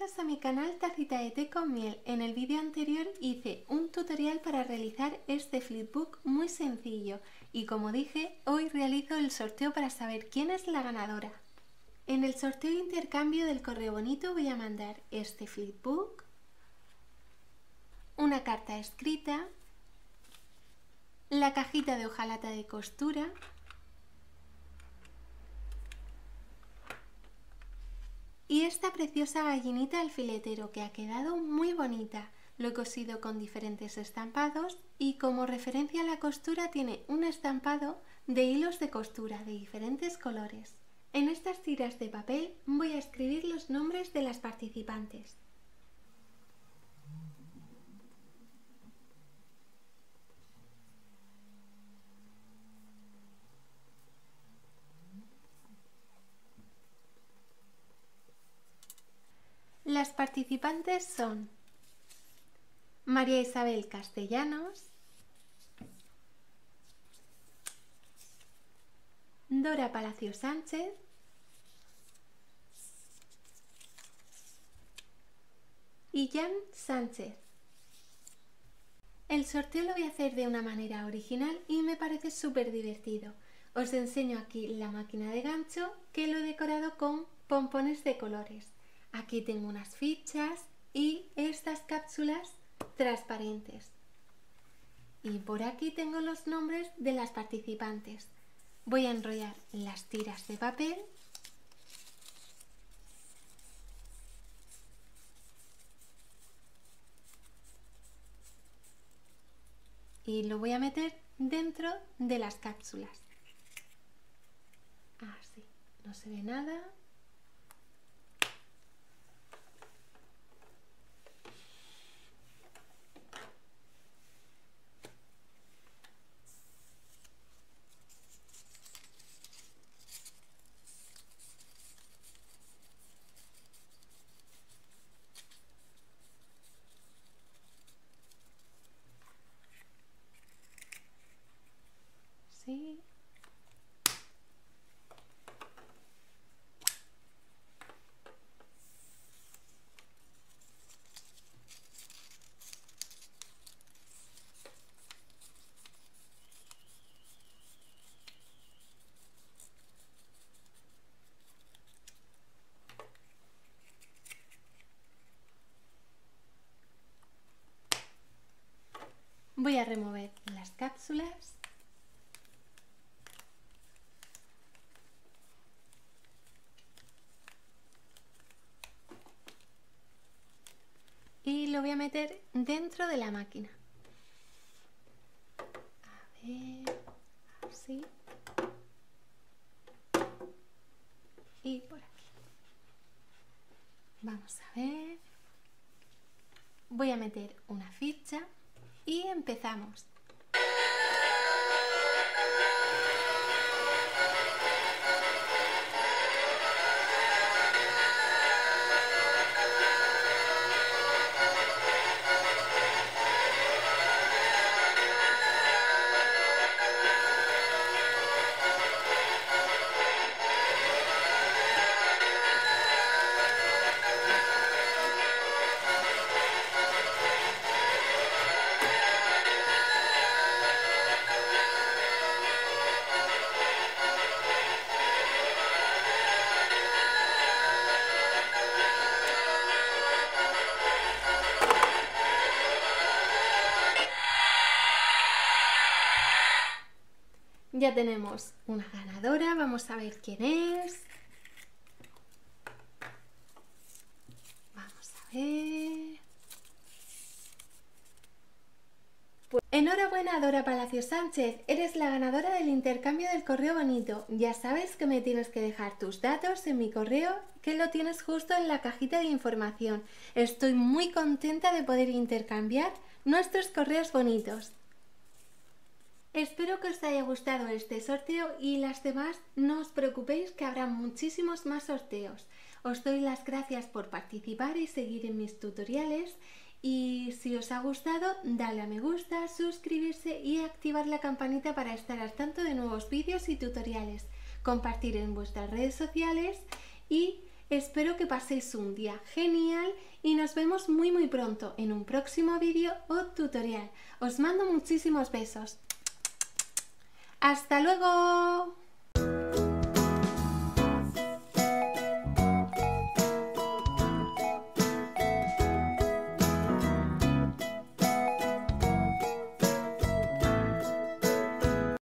Bienvenidos a mi canal Tacita de Té con Miel. En el vídeo anterior hice un tutorial para realizar este flipbook muy sencillo y como dije, hoy realizo el sorteo para saber quién es la ganadora. En el sorteo de intercambio del correo bonito voy a mandar este flipbook, una carta escrita, la cajita de hojalata de costura, y esta preciosa gallinita alfiletero que ha quedado muy bonita. Lo he cosido con diferentes estampados y como referencia a la costura tiene un estampado de hilos de costura de diferentes colores. En estas tiras de papel voy a escribir los nombres de las participantes. Las participantes son María Isabel Castellanos, Dora Palacio Sánchez, y Jan Sánchez. El sorteo lo voy a hacer de una manera original y me parece súper divertido. Os enseño aquí la máquina de gancho que lo he decorado con pompones de colores. Aquí tengo unas fichas y estas cápsulas transparentes. Y por aquí tengo los nombres de las participantes. Voy a enrollar las tiras de papel y lo voy a meter dentro de las cápsulas. Así, no se ve nada. Sí. Voy a remover las cápsulas. Y lo voy a meter dentro de la máquina. A ver, así. Y por aquí. Vamos a ver. Voy a meter una ficha y empezamos. Ya tenemos una ganadora, vamos a ver quién es. Vamos a ver. Pues, enhorabuena Dora Palacio Sánchez, eres la ganadora del intercambio del correo bonito. Ya sabes que me tienes que dejar tus datos en mi correo, que lo tienes justo en la cajita de información. Estoy muy contenta de poder intercambiar nuestros correos bonitos. Espero que os haya gustado este sorteo y las demás no os preocupéis que habrá muchísimos más sorteos. Os doy las gracias por participar y seguir en mis tutoriales y si os ha gustado dale a me gusta, suscribirse y activar la campanita para estar al tanto de nuevos vídeos y tutoriales, compartir en vuestras redes sociales y Espero que paséis un día genial y nos vemos muy pronto en un próximo vídeo o tutorial. Os mando muchísimos besos. ¡Hasta luego!